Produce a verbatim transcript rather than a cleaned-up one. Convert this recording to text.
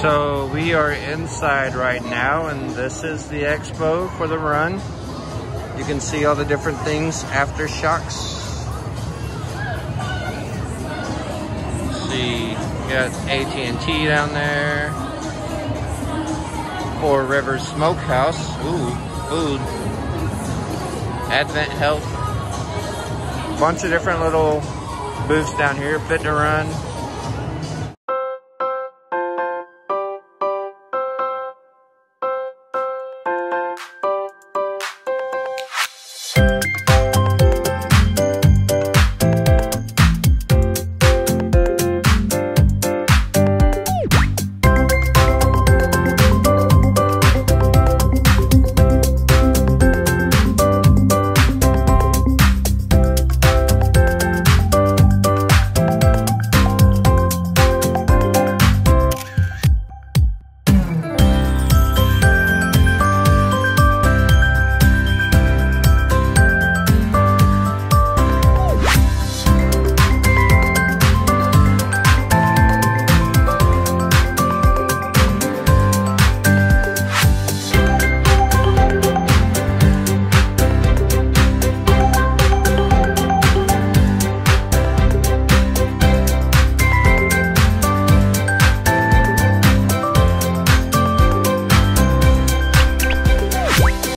So we are inside right now, and this is the expo for the run. You can see all the different things, aftershocks. See, you got A T and T down there. Four Rivers Smokehouse. Ooh, food. Advent Health. Bunch of different little booths down here. Fit to Run.